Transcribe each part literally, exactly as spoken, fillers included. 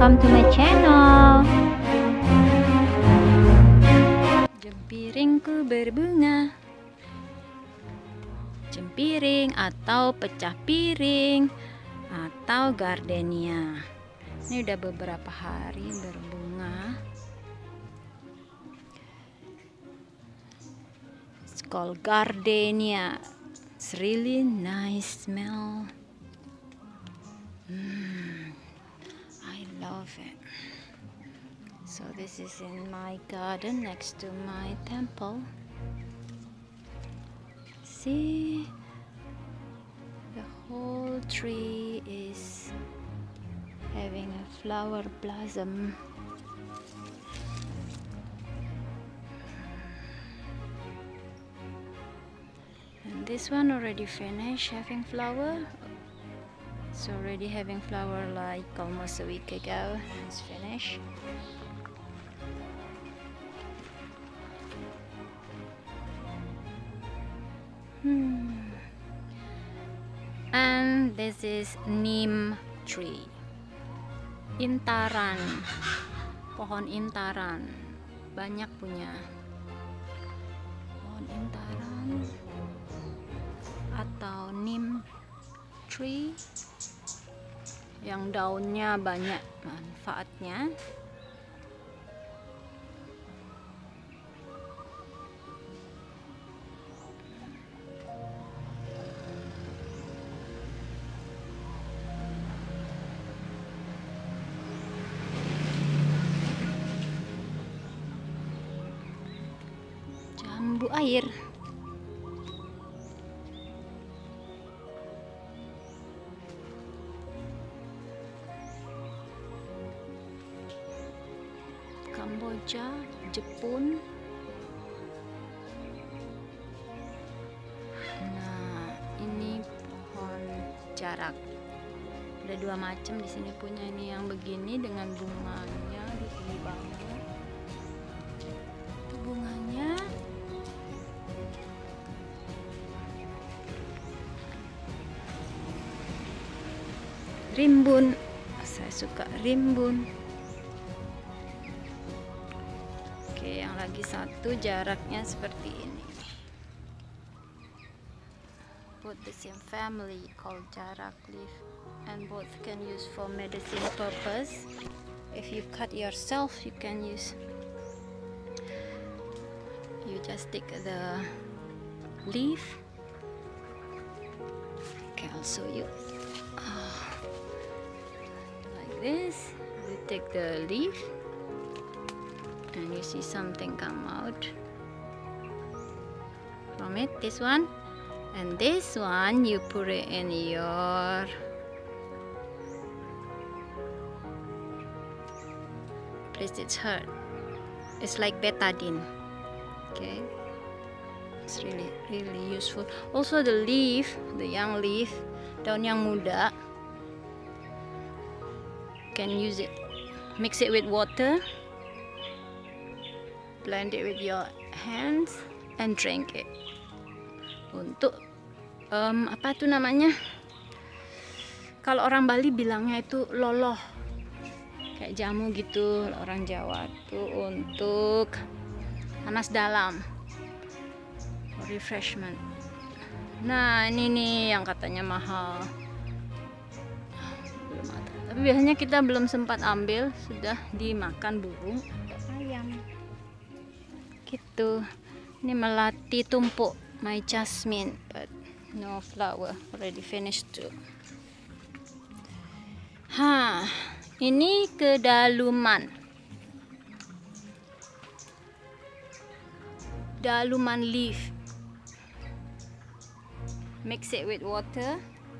welcome to my channel. Jempiringku berbunga. Jempiring atau pecah piring atau gardenia. Ini udah beberapa hari berbunga. It's called gardenia. It's really nice smell. Mm, I love it. So this is in my garden next to my temple. See, the whole tree is having a flower blossom. And this one already finished having flower. It's already having flower like almost a week ago. It's finished. Hmm. And this is neem tree. Intaran, pohon intaran, banyak punya pohon intaran atau neem tree yang daunnya banyak manfaatnya. Jambu air. Kamboja, Jepun. Nah, ini pohon jarak. Ada dua macam di sini punya, ini yang begini dengan bunganya di sini banyak. Itu bunganya. Rimbun. Saya suka rimbun. Oke, yang lagi satu jaraknya seperti ini. Both the same family called jarak leaf, and both can use for medicine purpose. If you cut yourself, you can use. You just take the leaf. Okay, I'll show you. Oh, like this. You take the leaf. And you see something come out from it, this one, and this one you put it in your place it's hurt. It's like betadine. Okay, it's really really useful. Also the leaf, the young leaf, daun yang muda, can use it, mix it with water, blend it with your hands and drink it. Untuk um, apa tuh namanya? Kalau orang Bali bilangnya itu loloh, kayak jamu gitu. Orang Jawa tuh untuk panas dalam, for refreshment. Nah ini nih yang katanya mahal. Belum ada. Tapi biasanya kita belum sempat ambil, sudah dimakan burung atau ayam. Gitu. Ini melati tumpuk, my jasmine, but no flower, already finished too. Ha, ini kedaluman. Daluman leaf. Mix it with water,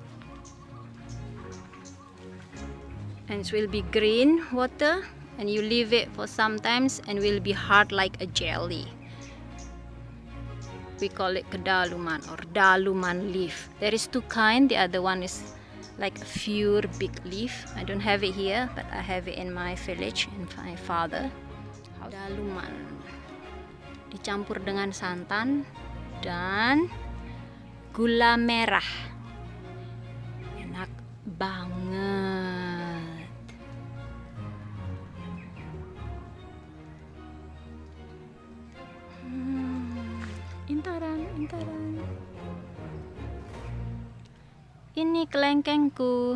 and it will be green water. And you leave it for some times and will be hard like a jelly. We call it kedaluman or daluman leaf. There is two kind. The other one is like a pure big leaf. I don't have it here, but I have it in my village, in my father. Daluman dicampur dengan santan dan gula merah. Enak banget. Ini kelengkengku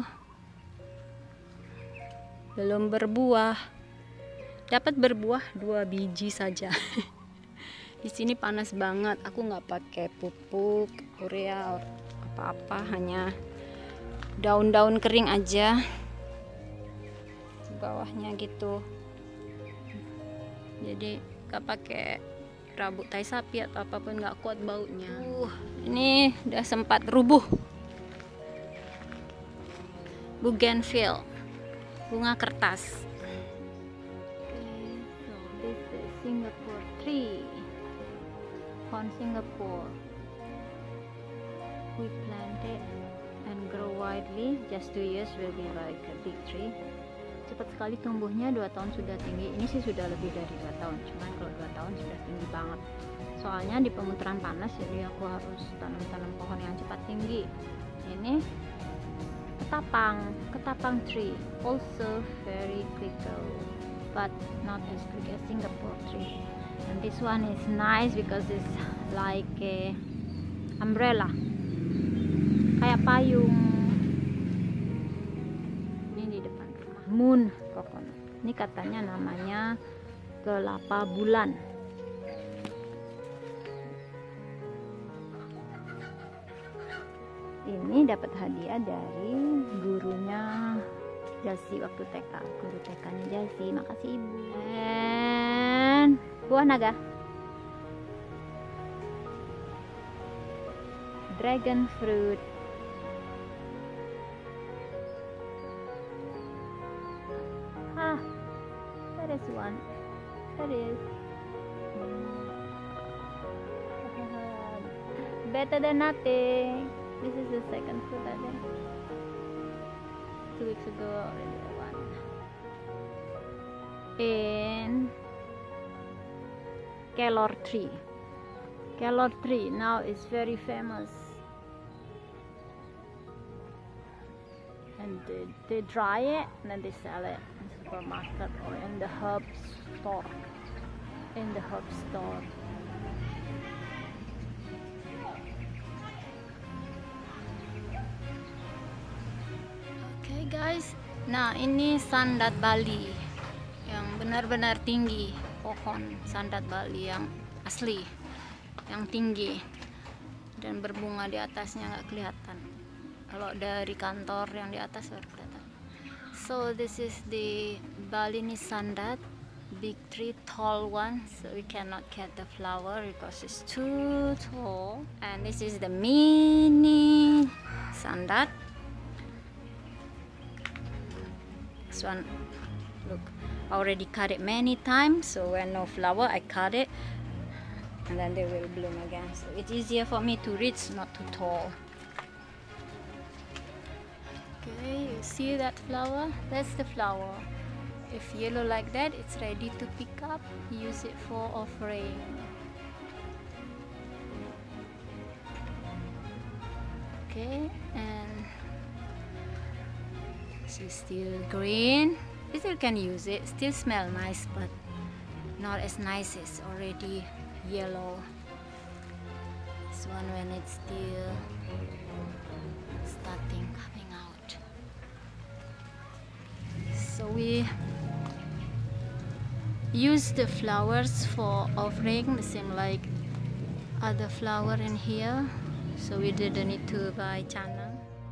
belum berbuah. Dapat berbuah dua biji saja. Di sini panas banget. Aku nggak pakai pupuk, urea, apa-apa, hanya daun-daun kering aja di bawahnya gitu. Jadi nggak pakai rabuk tai sapi atau apapun, nggak kuat baunya. Uh, ini udah sempat rubuh. Bougainville, bunga kertas. Okay, so this is Singapore tree. On Singapore, we plant it and grow widely. Just two years will be like a big tree. Cepat sekali tumbuhnya, dua tahun sudah tinggi. Ini sih sudah lebih dari dua tahun, cuman kalau dua tahun sudah tinggi banget. Soalnya di pemutaran panas, jadi aku harus tanam-tanam pohon yang cepat tinggi. Ini ketapang, ketapang tree, also very quickly, but not as quick as Singapore tree. And this one is nice because it's like a umbrella, kayak payung. Ini di depan rumah. Moon coconut. Ini katanya namanya kelapa bulan. Ini dapat hadiah dari gurunya Jalsi waktu T K. Guru T K-nya Jalsi. Makasih ibu. And buah naga, dragon fruit. Ah, that is one. That is better than nothing. This is the second fruit, I think. Two weeks ago already I won. In Kelor tree. Kelor tree now is very famous. And they, they dry it and then they sell it in the supermarket or in the herb store. In the herb store. Guys, nah ini sandat Bali yang benar-benar tinggi, pohon sandat Bali yang asli, yang tinggi dan berbunga di atasnya nggak kelihatan. Kalau dari kantor yang di atas baru kelihatan. So this is the Balinese sandat, big tree, tall one, so we cannot get the flower because it's too tall. And this is the mini sandat. This one, look, I already cut it many times, so when no flower I cut it and then they will bloom again, so it's easier for me to reach, not too tall. Okay, you see that flower? That's the flower. If yellow like that, it's ready to pick up. Use it for offering. Okay, and it's still green. You still can use it. Still smell nice, but not as nice as already yellow. This one when it's still starting coming out. So we use the flowers for offering, the same like other flower in here. So we didn't need to buy chana.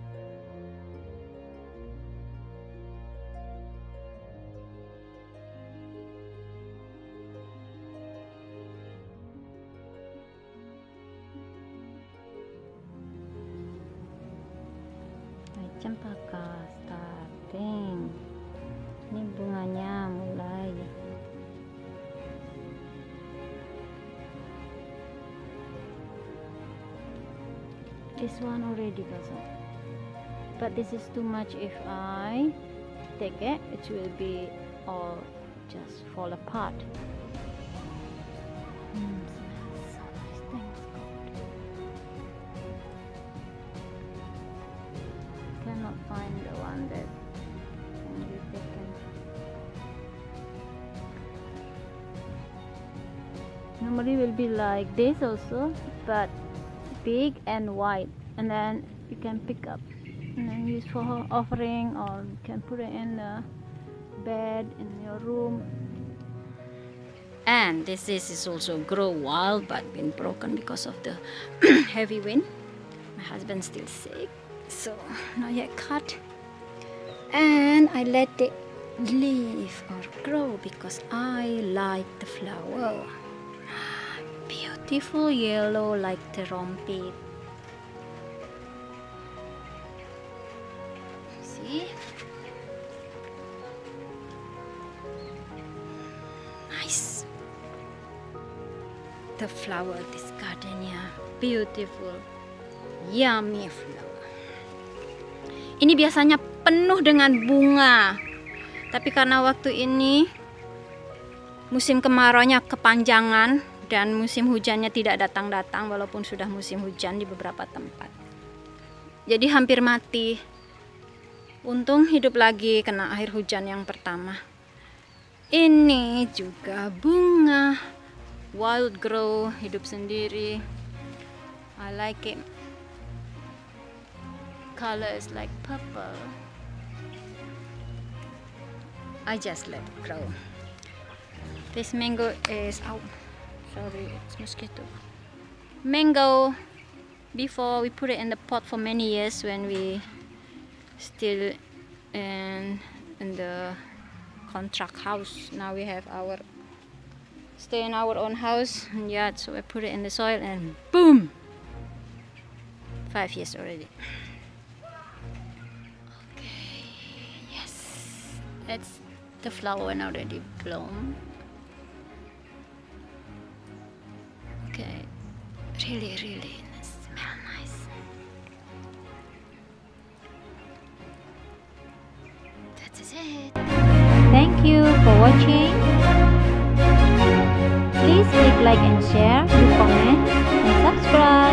Cempaka starting. Ini bunganya mulai. This one already doesn't. But this is too much. If I take it, it will be all just fall apart. Mm, smells so nice. Thanks God. Cannot find the one that can be taken. Normally will be like this also, but big and wide, and then you can pick up. and then use for offering, or you can put it in the bed in your room. And this, this is also grow wild but been broken because of the heavy wind. My husband's still sick, so not yet cut. And I let it live or grow because I like the flower. Beautiful yellow like the rompit. See? Nice. The flower, this garden, yeah, beautiful, yummy flower. Ini biasanya penuh dengan bunga, tapi karena waktu ini musim kemaraunya kepanjangan dan musim hujannya tidak datang-datang, walaupun sudah musim hujan di beberapa tempat, jadi hampir mati. Untung hidup lagi kena air hujan yang pertama. Ini juga bunga wild grow, hidup sendiri. I like it. Color is like purple. I just let it grow. This mango is out. Sorry, it's mosquito. Mango. Before we put it in the pot for many years when we still in in the contract house. Now we have our stay in our own house and yard, so I put it in the soil and boom, five years already. Okay, yes, that's the flower and already blown. Okay, really really smell nice. That's it. Thank you for watching. Please click like and share, do comment and subscribe.